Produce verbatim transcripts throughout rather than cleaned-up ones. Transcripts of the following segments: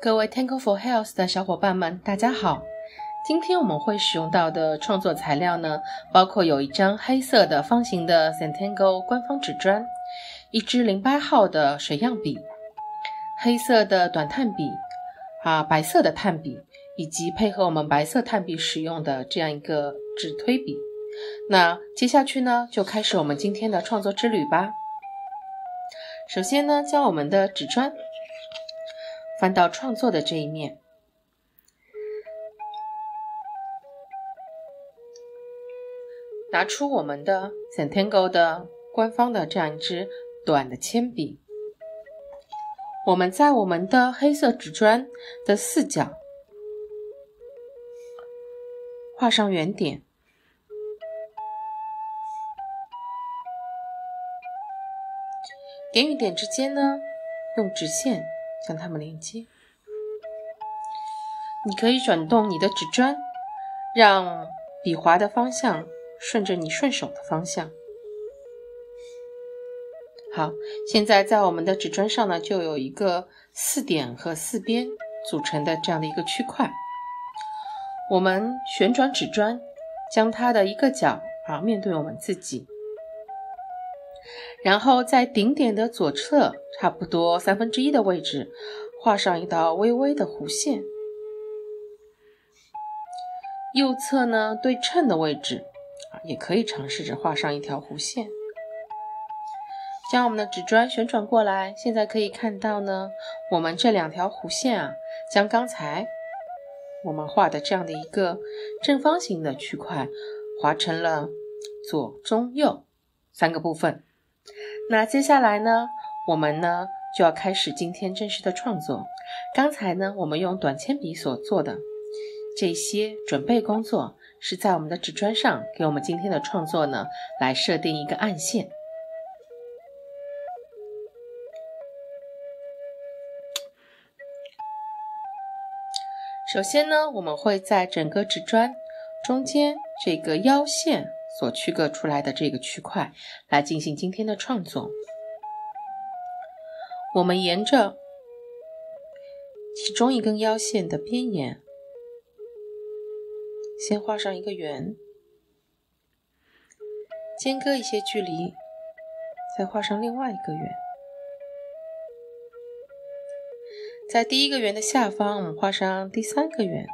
各位 Tango for Health 的小伙伴们，大家好。今天我们会使用到的创作材料呢，包括有一张黑色的方形的 Zentango 官方纸砖，一支零八号的水样笔，黑色的短炭笔啊，白色的炭笔，以及配合我们白色炭笔使用的这样一个纸推笔。那接下去呢，就开始我们今天的创作之旅吧。首先呢，将我们的纸砖翻到创作的这一面，拿出我们的 Zentango 的官方的这样一支短的铅笔，我们在我们的黑色纸砖的四角画上圆点，点与点之间呢，用直线将它们连接。你可以转动你的纸砖，让笔划的方向顺着你顺手的方向。好，现在在我们的纸砖上呢，就有一个四点和四边组成的这样的一个区块。我们旋转纸砖，将它的一个角啊面对我们自己，然后在顶点的左侧差不多三分之一的位置画上一道微微的弧线，右侧呢对称的位置啊也可以尝试着画上一条弧线。将我们的纸砖旋转过来，现在可以看到呢，我们这两条弧线啊，将刚才我们画的这样的一个正方形的区块划成了左中右三个部分。那接下来呢，我们呢就要开始今天正式的创作。刚才呢，我们用短铅笔所做的这些准备工作，是在我们的纸砖上给我们今天的创作呢来设定一个暗线。首先呢，我们会在整个纸砖中间这个腰线所区隔出来的这个区块来进行今天的创作。我们沿着其中一根腰线的边沿先画上一个圆，间隔一些距离，再画上另外一个圆。在第一个圆的下方，我们画上第三个圆。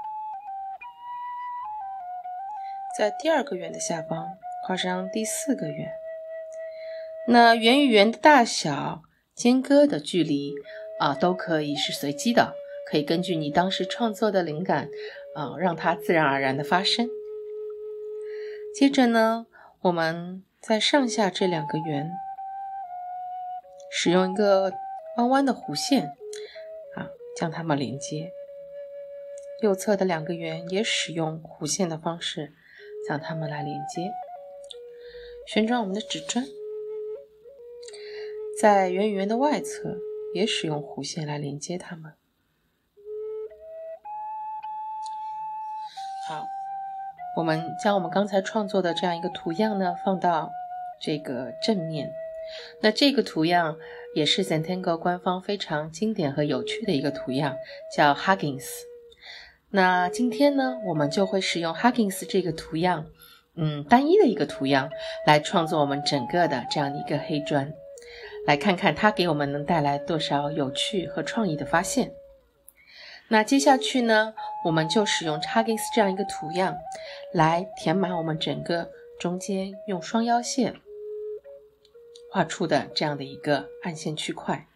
在第二个圆的下方画上第四个圆。那圆与圆的大小、间隔的距离啊，都可以是随机的，可以根据你当时创作的灵感啊，让它自然而然的发生。接着呢，我们在上下这两个圆使用一个弯弯的弧线啊，将它们连接。右侧的两个圆也使用弧线的方式将它们来连接。旋转我们的纸砖，在圆与圆的外侧也使用弧线来连接它们。好，我们将我们刚才创作的这样一个图样呢放到这个正面。那这个图样也是 Zentango 官方非常经典和有趣的一个图样，叫 Huggins。 那今天呢，我们就会使用 Huggins 这个图样嗯，单一的一个图样来创作我们整个的这样的一个黑砖，来看看它给我们能带来多少有趣和创意的发现。那接下去呢，我们就使用 Huggins 这样一个图样来填满我们整个中间用双腰线画出的这样的一个暗线区块。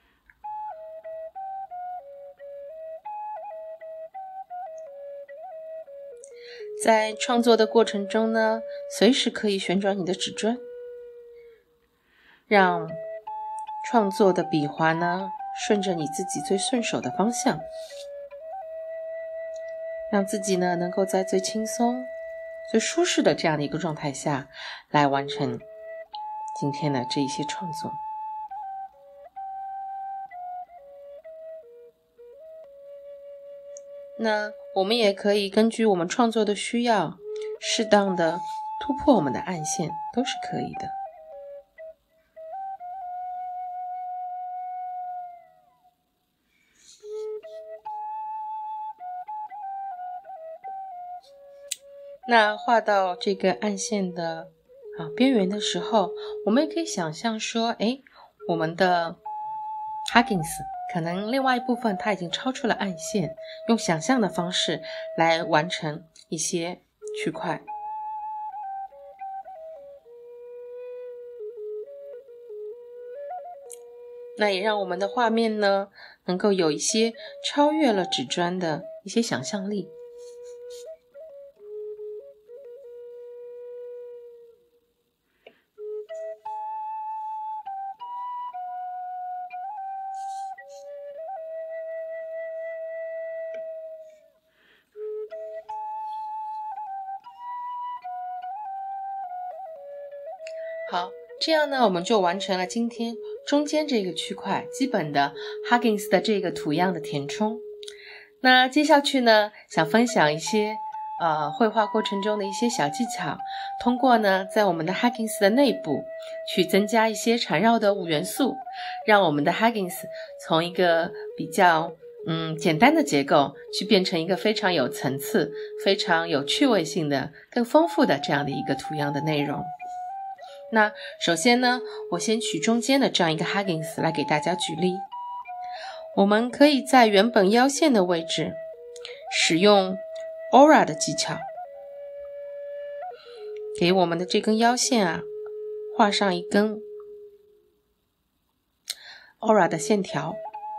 在创作的过程中呢，随时可以旋转你的纸砖，让创作的笔划呢顺着你自己最顺手的方向，让自己呢能够在最轻松、最舒适的这样的一个状态下来完成今天的这一些创作。那我们也可以根据我们创作的需要，适当的突破我们的暗线，都是可以的。 那画到这个暗线的啊边缘的时候，我们也可以想象说，诶，我们的 Huggins 可能另外一部分它已经超出了暗线，用想象的方式来完成一些区块。那也让我们的画面呢，能够有一些超越了纸砖的一些想象力。好，这样呢，我们就完成了今天中间这个区块基本的 Huggins 的这个图样的填充。那接下去呢，想分享一些呃绘画过程中的一些小技巧，通过呢在我们的 Huggins 的内部去增加一些缠绕的五元素，让我们的 Huggins 从一个比较嗯简单的结构去变成一个非常有层次、非常有趣味性的、更丰富的这样的一个图样的内容。那首先呢，我先取中间的这样一个 Huggins 来给大家举例。我们可以在原本腰线的位置使用 Aura 的技巧，给我们的这根腰线啊画上一根 Aura 的线条。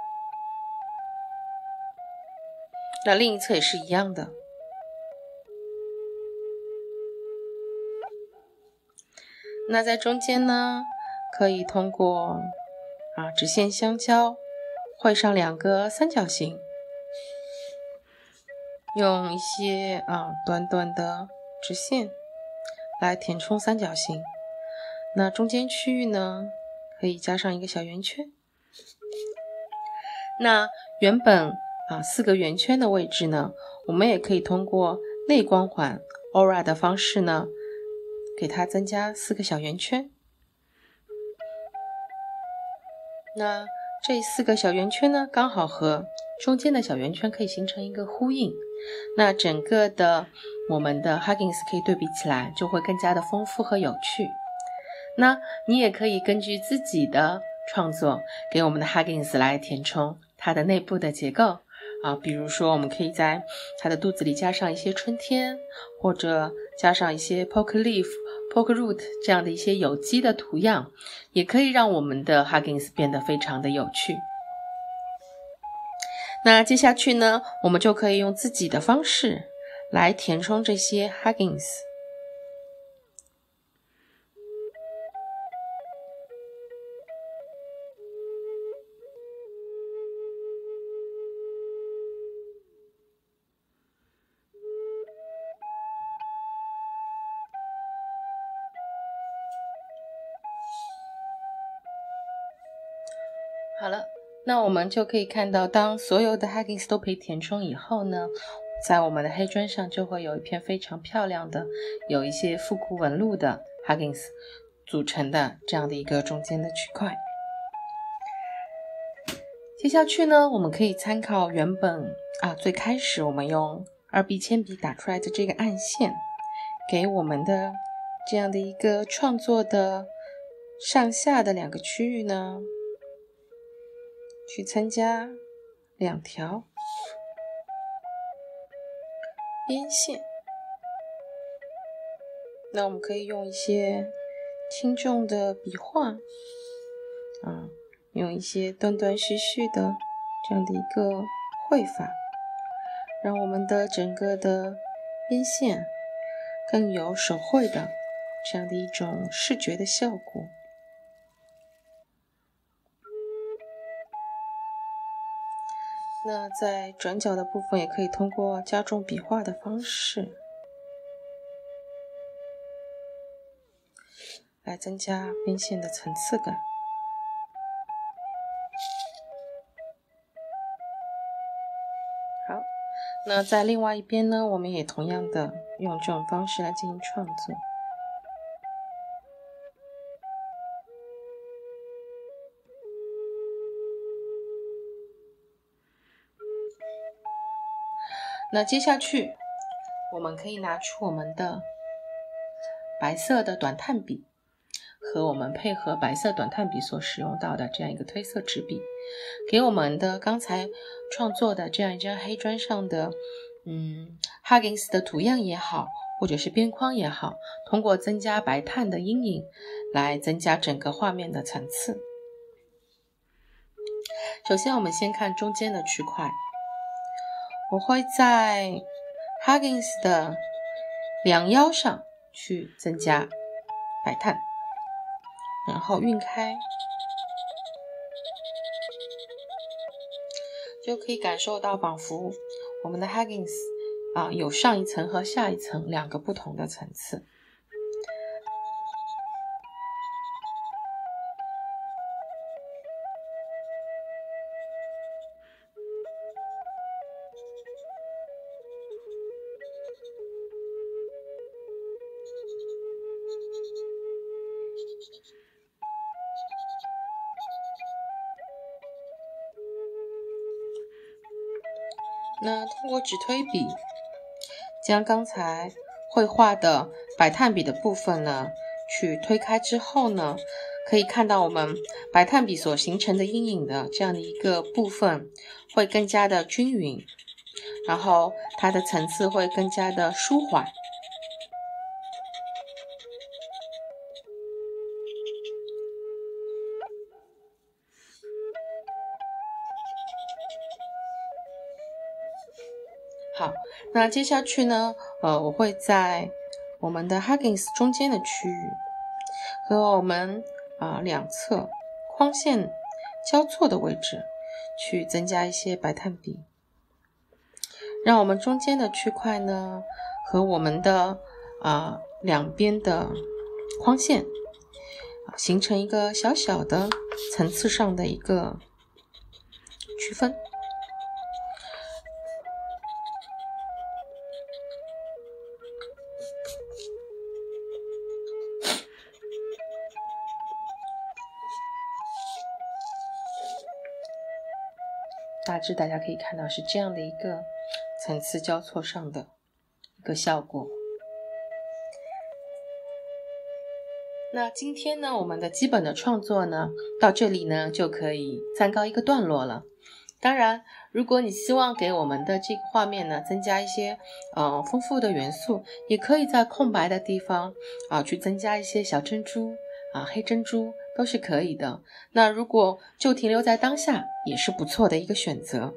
那另一侧也是一样的。那在中间呢，可以通过啊直线相交绘上两个三角形，用一些啊短短的直线来填充三角形。那中间区域呢，可以加上一个小圆圈。那原本啊四个圆圈的位置呢，我们也可以通过内光环 Aura 的方式呢，给它增加四个小圆圈。那这四个小圆圈呢，刚好和中间的小圆圈可以形成一个呼应。那整个的我们的 Huggins 可以对比起来，就会更加的丰富和有趣。那你也可以根据自己的创作，给我们的 Huggins 来填充它的内部的结构啊，比如说我们可以在它的肚子里加上一些春天，或者加上一些 poke leaf、poke root 这样的一些有机的图样，也可以让我们的 Huggins 变得非常的有趣。那接下去呢，我们就可以用自己的方式来填充这些 Huggins。好了，那我们就可以看到，当所有的 Huggins 都被填充以后呢，在我们的黑砖上就会有一片非常漂亮的，有一些复古纹路的 Huggins 组成的这样的一个中间的区块。接下去呢，我们可以参考原本啊最开始我们用二 B 铅笔打出来的这个暗线，给我们的这样的一个创作的上下的两个区域呢，去参加两条边线。那我们可以用一些轻重的笔画啊，用一些断断续续的这样的一个绘法，让我们的整个的边线更有手绘的这样的一种视觉的效果。那在转角的部分也可以通过加重笔画的方式来增加边线的层次感。好，那在另外一边呢，我们也同样的用这种方式来进行创作。那接下去我们可以拿出我们的白色的短炭笔，和我们配合白色短炭笔所使用到的这样一个褪色纸笔，给我们的刚才创作的这样一张黑砖上的嗯 Huggins 的图样也好，或者是边框也好，通过增加白炭的阴影来增加整个画面的层次。首先我们先看中间的区块，我会在 Huggins 的两腰上去增加白炭，然后晕开，就可以感受到仿佛我们的 Huggins 啊有上一层和下一层两个不同的层次。那通过纸推笔将刚才绘画的白炭笔的部分呢去推开之后呢，可以看到我们白炭笔所形成的阴影的这样的一个部分会更加的均匀，然后它的层次会更加的舒缓。好，那接下去呢，呃，我会在我们的 Huggins 中间的区域和我们啊、呃、两侧框线交错的位置去增加一些白炭笔，让我们中间的区块呢和我们的啊、呃、两边的框线、啊、形成一个小小的层次上的一个区分。大致大家可以看到是这样的一个层次交错上的一个效果。那今天呢，我们的基本的创作呢，到这里呢就可以暂告一个段落了。当然，如果你希望给我们的这个画面呢增加一些呃丰富的元素，也可以在空白的地方啊去增加一些小珍珠啊黑珍珠都是可以的。那如果就停留在当下，也是不错的一个选择。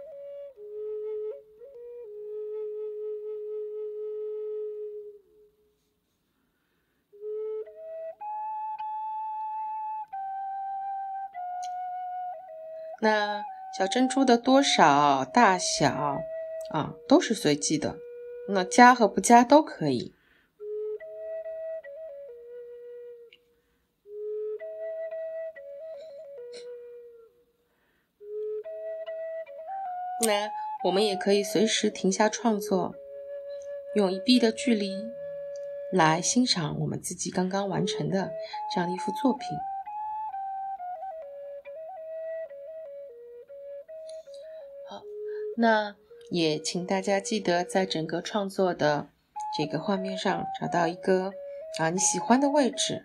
那小珍珠的多少大小啊都是随机的，那加和不加都可以。那我们也可以随时停下创作，用一臂的距离来欣赏我们自己刚刚完成的这样的一幅作品。好，那也请大家记得在整个创作的这个画面上找到一个啊你喜欢的位置，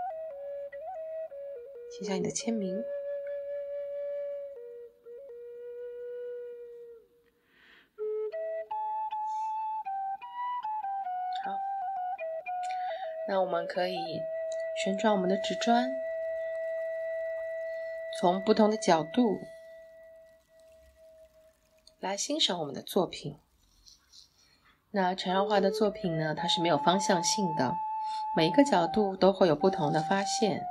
写下你的签名。好，那我们可以旋转我们的纸砖，从不同的角度来欣赏我们的作品。那陈耀画的作品呢，它是没有方向性的，每一个角度都会有不同的发现，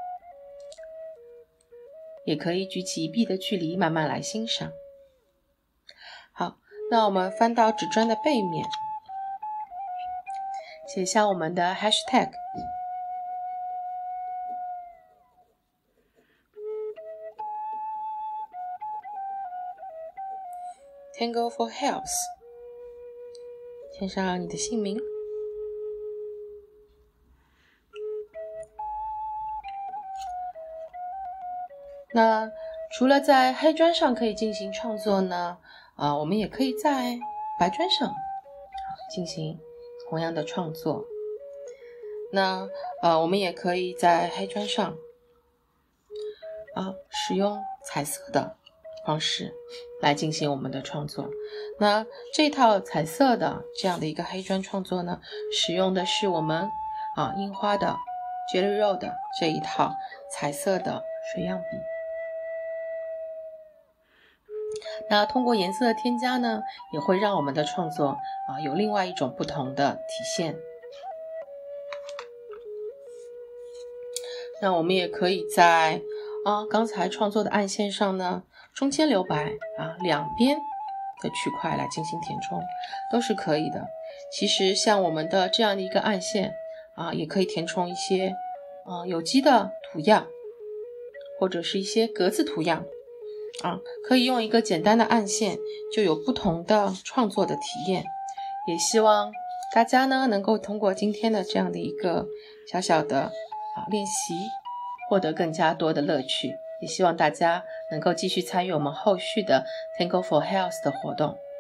也可以举起一臂的距离慢慢来欣赏。好，那我们翻到纸砖的背面，写下我们的 hashtag Tango for Health， 签上你的姓名。那除了在黑砖上可以进行创作呢，呃，我们也可以在白砖上进行同样的创作。那呃，我们也可以在黑砖上啊，使用彩色的方式来进行我们的创作。那这套彩色的这样的一个黑砖创作呢，使用的是我们啊樱花的 Jelly Roll 的这一套彩色的水样笔。那通过颜色的添加呢，也会让我们的创作啊有另外一种不同的体现。那我们也可以在啊刚才创作的暗线上呢，中间留白啊，两边的区块来进行填充，都是可以的。其实像我们的这样的一个暗线啊，也可以填充一些啊有机的图样，或者是一些格子图样啊，可以用一个简单的暗线就有不同的创作的体验。也希望大家呢能够通过今天的这样的一个小小的啊练习，获得更加多的乐趣。也希望大家能够继续参与我们后续的 Tango for Health 的活动。